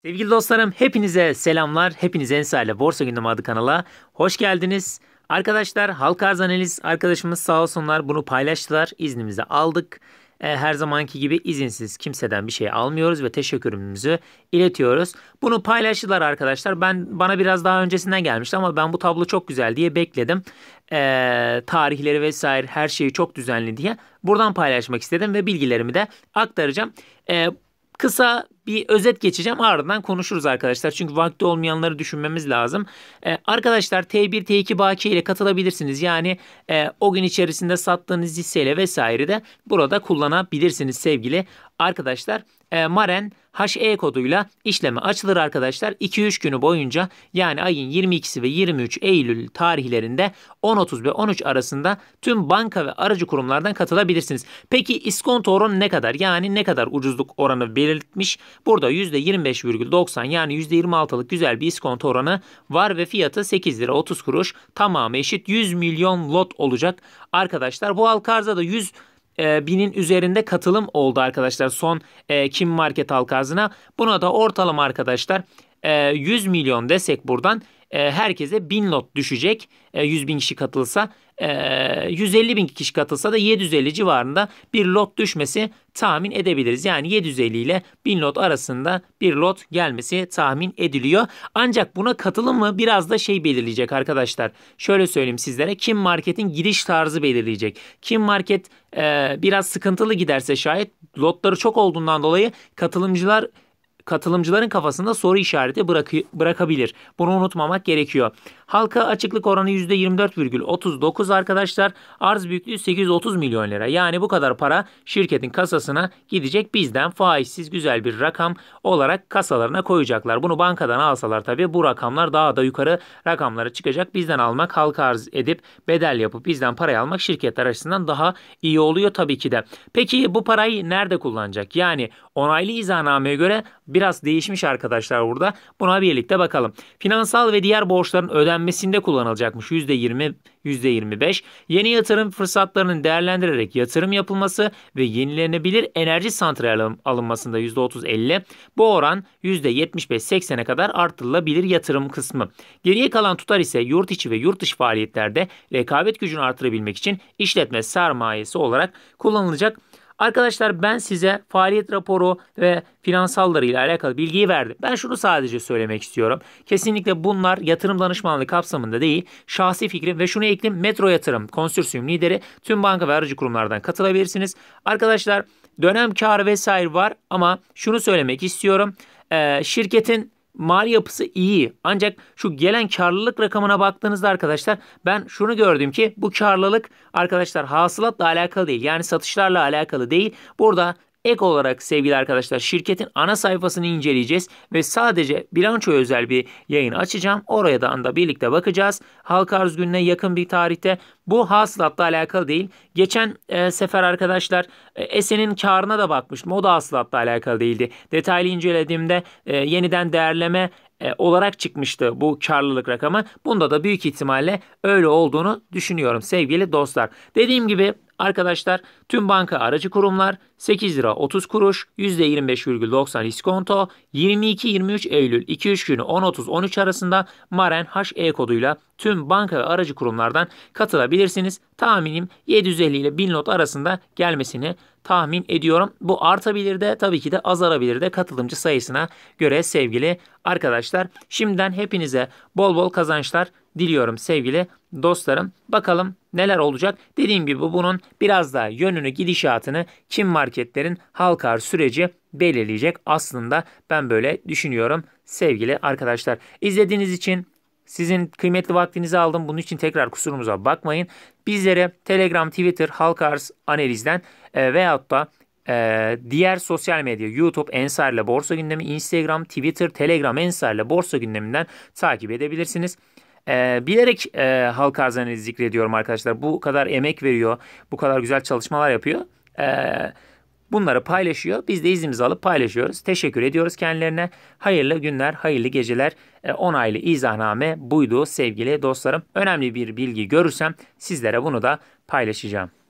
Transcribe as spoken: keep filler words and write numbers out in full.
Sevgili dostlarım, hepinize selamlar. Hepiniz Ensar'la Borsa Gündemi adı kanala hoş geldiniz. Arkadaşlar, halka arz analiz arkadaşımız sağ olsunlar bunu paylaştılar. İznimizi aldık. E, her zamanki gibi izinsiz kimseden bir şey almıyoruz ve teşekkürümüzü iletiyoruz. Bunu paylaştılar arkadaşlar. Ben bana biraz daha öncesinden gelmişti ama ben bu tablo çok güzel diye bekledim. E, tarihleri vesaire her şeyi çok düzenli diye buradan paylaşmak istedim ve bilgilerimi de aktaracağım. E, Kısa bir özet geçeceğim, ardından konuşuruz arkadaşlar. Çünkü vakti olmayanları düşünmemiz lazım. Ee, arkadaşlar T bir T iki bakiye ile katılabilirsiniz. Yani e, o gün içerisinde sattığınız hisseyle vesaire de burada kullanabilirsiniz sevgili arkadaşlar. E, Maren H E koduyla işleme açılır arkadaşlar. iki üç günü boyunca, yani ayın yirmi ikisi ve yirmi üç Eylül tarihlerinde on otuz ve on üç arasında tüm banka ve aracı kurumlardan katılabilirsiniz. Peki iskonto oranı ne kadar? Yani ne kadar ucuzluk oranı belirtmiş? Burada yüzde yirmi beş virgül doksan, yani yüzde yirmi altılık güzel bir iskonto oranı var ve fiyatı sekiz lira otuz kuruş, tamamı eşit yüz milyon lot olacak arkadaşlar. Bu halka arza da yüz e, binin üzerinde katılım oldu arkadaşlar son e, Kim Market halka arzına. Buna da ortalama arkadaşlar e, yüz milyon desek buradan e, herkese bin lot düşecek. E, yüz bin kişi katılsa, e, yüz elli bin kişi katılsa da yedi yüz elli civarında bir lot düşmesi tahmin edebiliriz. Yani yedi yüz elli ile bin lot arasında bir lot gelmesi tahmin ediliyor. Ancak buna katılım mı biraz da şey belirleyecek arkadaşlar. Şöyle söyleyeyim sizlere, Kim Market'in giriş tarzı belirleyecek. Kim Market e, biraz sıkıntılı giderse şayet, lotları çok olduğundan dolayı katılımcılar katılımcıların kafasında soru işareti bırak bırakabilir. Bunu unutmamak gerekiyor. Halka açıklık oranı yüzde yirmi dört virgül otuz dokuz arkadaşlar. Arz büyüklüğü sekiz yüz otuz milyon lira. Yani bu kadar para şirketin kasasına gidecek. Bizden faizsiz güzel bir rakam olarak kasalarına koyacaklar. Bunu bankadan alsalar tabii bu rakamlar daha da yukarı rakamlara çıkacak. Bizden almak, halka arz edip bedel yapıp bizden parayı almak şirketler açısından daha iyi oluyor tabii ki de. Peki bu parayı nerede kullanacak? Yani onaylı izahnameye göre biraz değişmiş arkadaşlar burada. Buna birlikte bakalım. Finansal ve diğer borçların ödenmesinde kullanılacakmış yüzde yirmi, yüzde yirmi beş. Yeni yatırım fırsatlarının değerlendirerek yatırım yapılması ve yenilenebilir enerji santrali alınmasında yüzde otuz elli. Bu oran yüzde yetmiş beş seksene kadar artırılabilir yatırım kısmı. Geriye kalan tutar ise yurt içi ve yurt dışı faaliyetlerde rekabet gücünü artırabilmek için işletme sermayesi olarak kullanılacak. Arkadaşlar ben size faaliyet raporu ve finansalları ile alakalı bilgiyi verdim. Ben şunu sadece söylemek istiyorum. Kesinlikle bunlar yatırım danışmanlığı kapsamında değil. Şahsi fikrim ve şunu ekleyeyim. Metro Yatırım Konsürsiyum lideri, tüm banka ve aracı kurumlardan katılabilirsiniz. Arkadaşlar dönem karı vesaire var ama şunu söylemek istiyorum. Ee, şirketin mali yapısı iyi. Ancak şu gelen karlılık rakamına baktığınızda arkadaşlar, ben şunu gördüm ki bu karlılık arkadaşlar hasılatla alakalı değil. Yani satışlarla alakalı değil. Burada ek olarak sevgili arkadaşlar şirketin ana sayfasını inceleyeceğiz ve sadece bilanço özel bir yayın açacağım. Oraya da anda birlikte bakacağız. Halka arz gününe yakın bir tarihte. Bu hasılatla alakalı değil. Geçen e, sefer arkadaşlar e, Esen'in karına da bakmıştım. O da hasılatla alakalı değildi. Detaylı incelediğimde e, yeniden değerleme e, olarak çıkmıştı bu karlılık rakamı. Bunda da büyük ihtimalle öyle olduğunu düşünüyorum sevgili dostlar. Dediğim gibi arkadaşlar tüm banka aracı kurumlar sekiz lira otuz kuruş, yüzde yirmi beş virgül doksan iskonto, yirmi iki yirmi üç Eylül iki üç günü on otuz on üç arasında Maren H E koduyla tüm banka ve aracı kurumlardan katılabilirsiniz. Tahminim yedi yüz elli ile bin lot arasında gelmesini tahmin ediyorum. Bu artabilir de tabii ki de azalabilir de katılımcı sayısına göre sevgili arkadaşlar. Şimdiden hepinize bol bol kazançlar diliyorum sevgili dostlarım. Bakalım neler olacak. Dediğim gibi bunun biraz daha yönünü, gidişatını Kim Marketlerin halka arz süreci belirleyecek. Aslında ben böyle düşünüyorum sevgili arkadaşlar. İzlediğiniz için sizin kıymetli vaktinizi aldım. Bunun için tekrar kusurumuza bakmayın. Bizlere Telegram, Twitter, halka arz analizden e, veyahut da e, diğer sosyal medya, YouTube Ensar'la Borsa Gündemi, Instagram, Twitter, Telegram Ensar'la Borsa Gündemi'nden takip edebilirsiniz. E, bilerek e, halka arz analizi zikrediyorum arkadaşlar. Bu kadar emek veriyor, bu kadar güzel çalışmalar yapıyor. E, Bunları paylaşıyor. Biz de iznimizi alıp paylaşıyoruz. Teşekkür ediyoruz kendilerine. Hayırlı günler, hayırlı geceler. E, onaylı izahname buydu sevgili dostlarım. Önemli bir bilgi görürsem sizlere bunu da paylaşacağım.